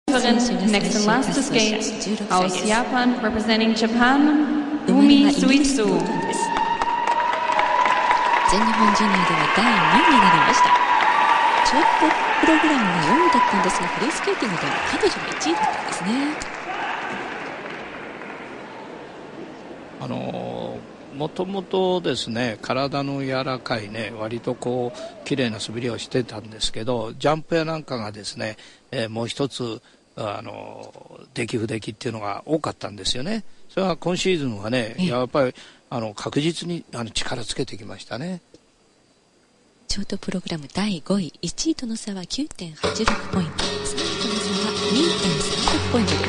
Next and last to skate, aus Japan, representing Japan, Umi Suitsu. 全日本ジュニアでは第2位になりました。ショートプログラムが4位だったんですが、フリースケーティングでは彼女が1位だったんですね。 もともとですね、体の柔らかいね、割とこう綺麗な滑りをしてたんですけど、ジャンプやなんかがですね、もう一つ出来不出来っていうのが多かったんですよね。それは今シーズンはね、やっぱり確実に力つけてきましたね。 ショートプログラム第5位、1位との差は 9.86 ポイント、3位との差は 2.36 ポイントです。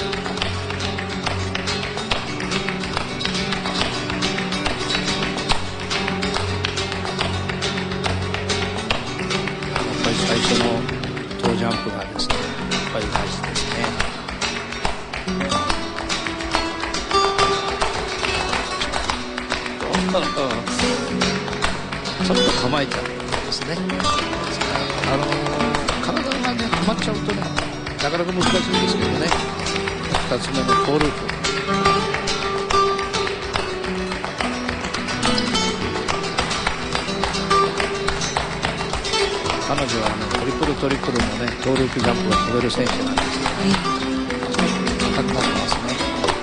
最初のトージャンプがですね、やっぱり大事ですね。ちょっと構えちゃうんですね。体がね止まっちゃうとね、なかなか難しいんですけどね。2つ目のトーループ。彼女はトリプルトリプルのねトーループジャンプが飛べる選手なんですけどね、高くなってますね。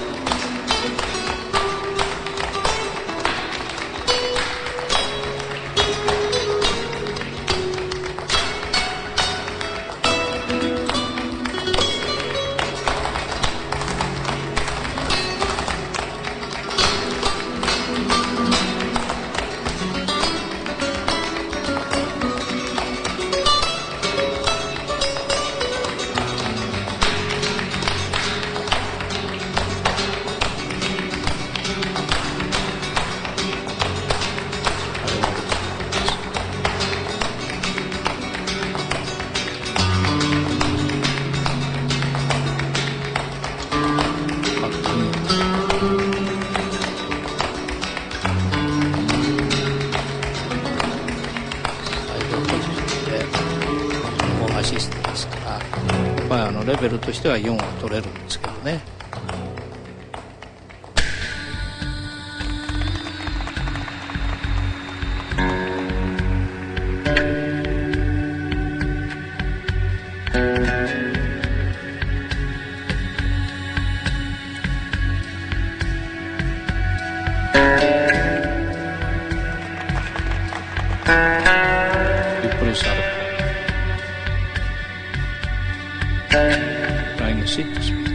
レベルとしては4は取れるんですけどね。トリプルサルコー。Flying a seat to speed.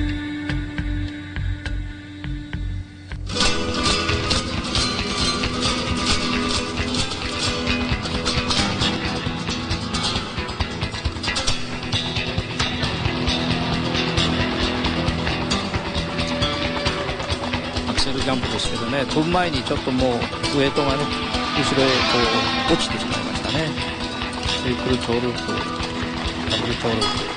アクセルジャンプですけどね、飛ぶ前にちょっともうウエイトがね後ろへこう落ちてしまいましたね。トリプルトーループ、ダブルトーループ。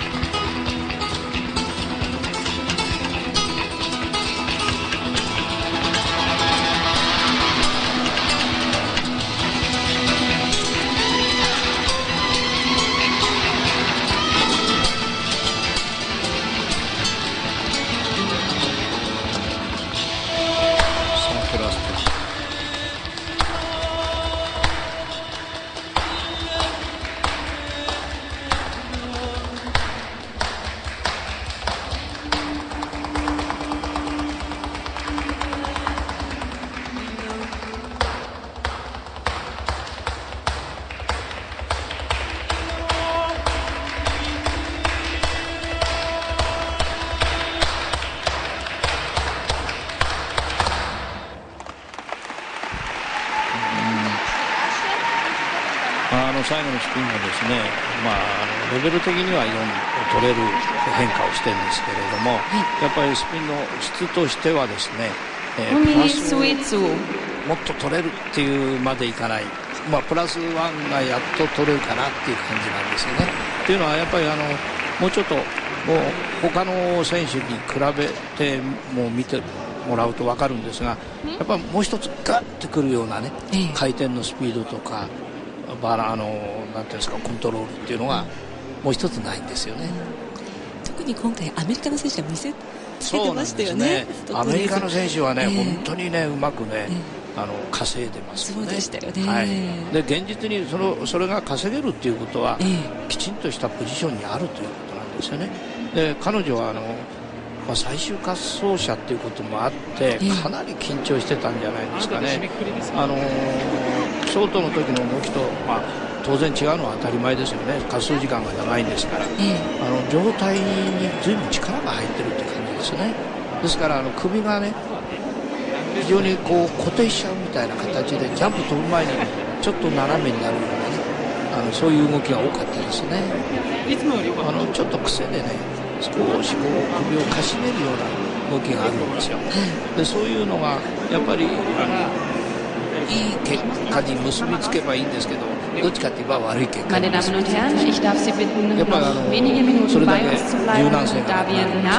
最後のスピンがですね、レベル的には4を取れる変化をしてるんですけれども、やっぱりスピンの質としてはですね、プラスをもっと取れるっていうまでいかない、プラス1がやっと取れるかなっていう感じなんですよね。っていうのはやっぱりもうちょっともう他の選手に比べてもう見てもらうと分かるんですが、やっぱりもう一つガッてくるようなね、回転のスピードとかなんていうんですか、コントロールっていうのがもう一つないんですよね。 特にに今回アメリカの選手が見せつけてましたよね。 アメリカの選手はね、本当にねうまくね、稼いでますよね。 そうでしたよね。 はい、で現実にそれが稼げるっていうことは、きちんとしたポジションにあるということなんですよね。で彼女は最終滑走者っていうこともあって、かなり緊張してたんじゃないですかね。ショートの時の動きと、当然違うのは当たり前ですよね。滑走時間が長いんですから、上体に随分力が入ってるって感じですね。ですから首がね非常にこう固定しちゃうみたいな形でジャンプ飛ぶ前にちょっと斜めになるようなねそういう動きが多かったですね。ちょっと癖でね少しこう首をかしげるような動きがあるんですよ。でそういうのがやっぱりいい結果に結びつけばいいんですけど、どっちかって言えば悪い結果に結びつけます。やっぱりそれだけ柔軟性がなくな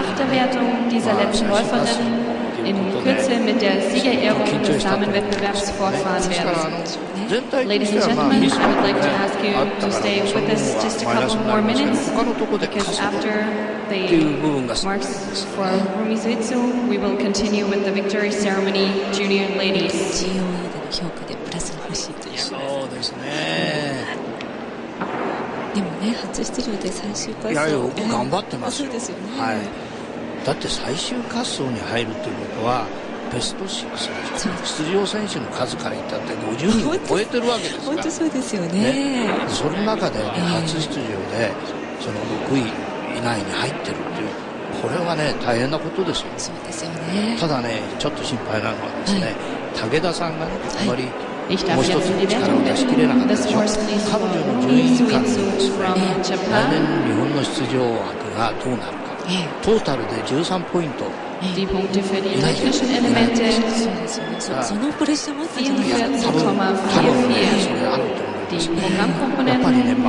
る。 in Kürze mit der Siegerehrung des Damenwettbewerbs fortfahren werden. Ladies and gentlemen, I would like to ask you to stay with us just a couple more minutes, because after the marks for Rumi Suitsu, we will continue with the victory ceremony, junior ladies. GOE での評価でプラスが欲しいという。 そうですね。 でもね、初出場で最終滑走。 いやよく頑張ってますよ。 そうですよね。 はい。だって最終滑走に入るということはベスト6でしょ。出場選手の数から言ったって50人を超えてるわけですから。 本当そうですよね。 その中で、初出場でその6位以内に入ってるっていうこれはね大変なことですよ。 そうですよね。 ただねちょっと心配なのはですね、武田さんがねあまりもう一つ力を出し切れなかったでしょ。彼女の順位管理ですね。来年日本の出場枠がどうなるか。トータルで13ポイント。 Die Punkte für die technischen Elemente そのプレッシャーもあったんじゃないですか。 die Programmkomponenten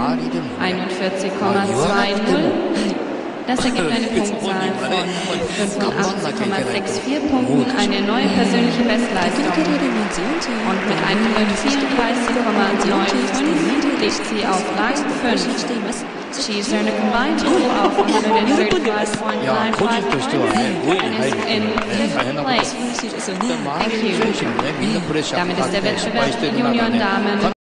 41,20. Das ergibt eine Punktzahl von 85,64 Punkten, eine neue persönliche Bestleistung. Und mit 134,95 liegt sie auf Rang 5. She's earned a combined total of 135.95 and is in 5th place. Thank you. Damit ist der Wettbewerb der Junioren-Damen